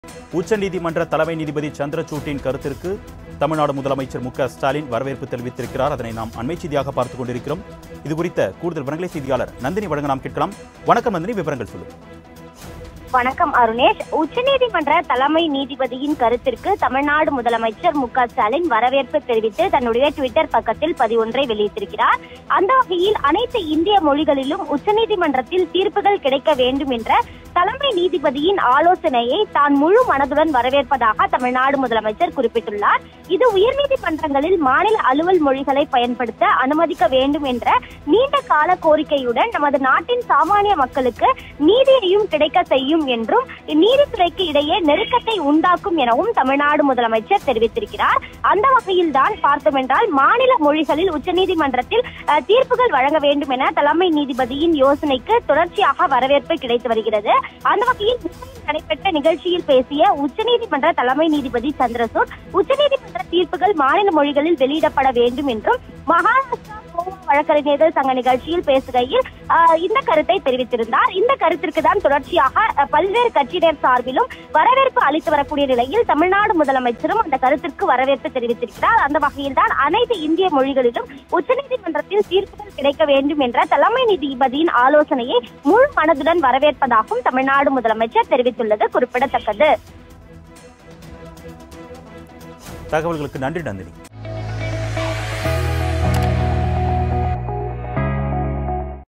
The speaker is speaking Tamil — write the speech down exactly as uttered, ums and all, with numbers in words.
உச்சநீதிமன்ற தலைமை நீதிபதி சந்திரசூட்டின் கருத்திற்கு தமிழ்நாடு முதலமைச்சர் மு க ஸ்டாலின் வரவேற்பு தெரிவித்திருக்கிறார். அதனை நாம் அண்மை செய்தியாக பார்த்துக் கொண்டிருக்கிறோம். இது குறித்த கூடுதல் விவரங்களை செய்தியாளர் நந்தினி வழங்க நாம் கேட்கலாம். வணக்கம் நந்தினி, விவரங்கள் சொல்லுங்கள். வணக்கம் அருணேஷ். உச்சநீதிமன்ற தலைமை நீதிபதியின் கருத்திற்கு தமிழ்நாடு முதலமைச்சர் மு க ஸ்டாலின் வரவேற்பு தெரிவித்து தன்னுடைய ட்விட்டர் பக்கத்தில் பதிவொன்றை வெளியிட்டிருக்கிறார். அந்த வகையில் அனைத்து இந்திய மொழிகளிலும் உச்சநீதிமன்றத்தில் தீர்ப்புகள் கிடைக்க வேண்டும் என்ற தலைமை நீதிபதியின் ஆலோசனையை தான் முழு மனதுடன் வரவேற்பதாக தமிழ்நாடு முதலமைச்சர் குறிப்பிட்டுள்ளார். இது உயர்நீதிமன்றங்களில் மாநில அலுவல் மொழிகளை பயன்படுத்த அனுமதிக்க வேண்டும் என்ற நீண்ட கால கோரிக்கையுடன் நமது நாட்டின் சாமானிய மக்களுக்கு நீதியையும் கிடைக்க செய்யும் என்றும் நீதித்துறைக்கு இடையே நெருக்கத்தை உண்டாக்கும் எனவும் தமிழ்நாடு முதலமைச்சர் தெரிவித்திருக்கிறார். அந்த வகையில் தான் பார்த்தோம் என்றால் மாநில மொழிகளில் உச்சநீதிமன்றத்தில் தீர்ப்புகள் வழங்க வேண்டும் என தலைமை நீதிபதியின் யோசனைக்கு தொடர்ச்சியாக வரவேற்பு கிடைத்து வருகிறது. அந்த வகையில் நடைபெற்ற நிகழ்ச்சியில் பேசிய உச்சநீதிமன்ற தலைமை நீதிபதி சந்திரசூட் உச்சநீதிமன்ற தீர்ப்புகள் மாநில மொழிகளில் வெளியிடப்பட வேண்டும் என்றும் மகாராஷ்டிரா கோவா வழக்கறிஞர்கள் சங்க நிகழ்ச்சியில் பேசுகையில் இந்த கருத்தை தெரிவித்திருந்தார். இந்த கருத்திற்கு தான் தொடர்ச்சியாக பல்வேறு கட்சியினர் சார்பிலும் வரவேற்பு அளித்து வரக்கூடிய நிலையில் தமிழ்நாடு முதலமைச்சரும் அந்த கருத்திற்கு வரவேற்பு தெரிவித்திருக்கிறார். அந்த வகையில் தான் அனைத்து இந்திய மொழிகளிலும் உச்சநீதிமன்றத்தில் தீர்ப்புகள் கிடைக்க வேண்டும் என்ற தலைமை நீதிபதியின் ஆலோசனையை முழு மனதுடன் வரவேற்பதாகவும் தமிழ்நாடு முதலமைச்சர் தெரிவித்துள்ளது குறிப்பிடத்தக்கது. தகவல்களுக்கு நன்றி நந்தினி.